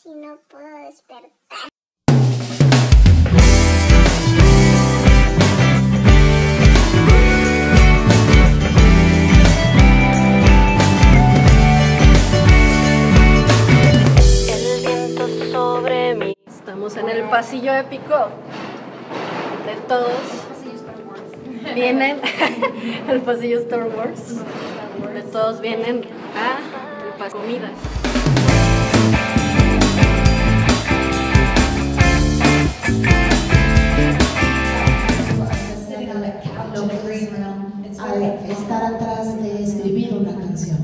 si no puedo despertar. El viento sobre mí. Estamos en el pasillo épico de todos. Vienen el pasillo Star Wars. De todos vienen a el pasillo comida. Al estar atrás de escribir una canción.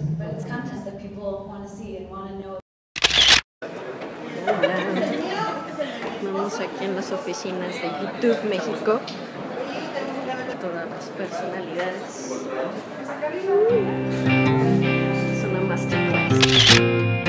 Vamos aquí en las oficinas de YouTube México. Todas las personalidades. Es una masterclass.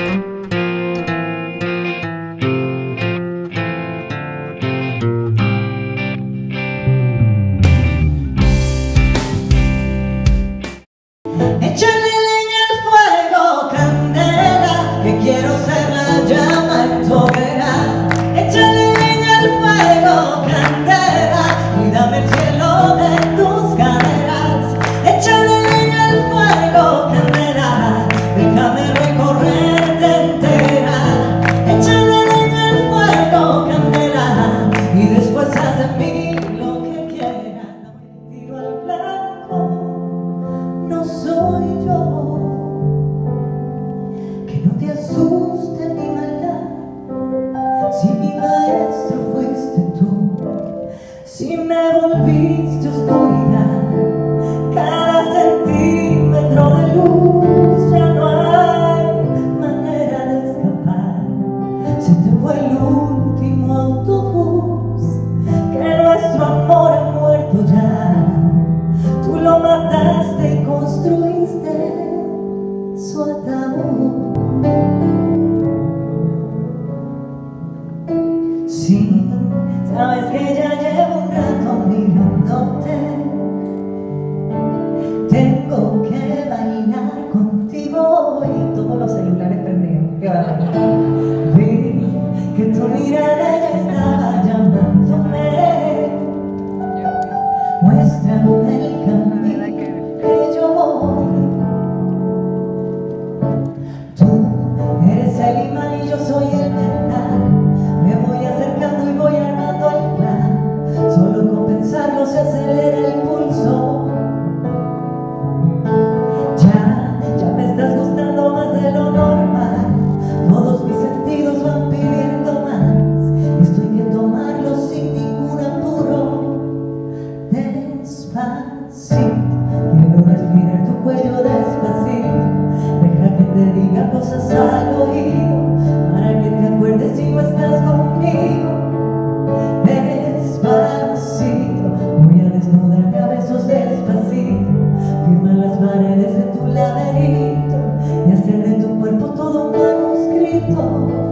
Échale leña al fuego, candela, que quiero ser la llama en tu hoguera. Échale leña al fuego, candela, y dame el cielo de tus caderas. Échale leña al fuego, candela, déjame recorrerte entera. Échale leña al fuego, candela, y después haz de mí lo que quieras. Tiro al blanco. No soy yo, que no te asuste mi maldad. Si mi maestro fuiste tú, si me volviste oscuridad, cada centímetro de luz, ya no hay manera de escapar. Se te fue el último autobús, que nuestro amor ha muerto ya. Tú lo mataste y construiste su ataúd. Sí, sabes que ya llevo un rato mirándote. Tengo que bailar contigo y todos los celulares prendidos. Vi que tu mirada ya estaba llamándome. Muéstrame el camino que yo voy. Tú eres el imán y yo soy el metal. Me voy acercando y voy armando el plan. Solo con pensarlo se acelera el pulso. Ya me estás gustando más de lo normal. Todos mis sentidos van pidiendo más. Estoy que tomarlo sin ningún apuro. Despacito, quiero respirar tu cuello despacito. Deja que te diga cosas al oído, para que te acuerdes si no estás conmigo. Despacito, voy a desnudarte a besos despacito. Firma las paredes de tu laberinto y hacer de tu cuerpo todo un manuscrito.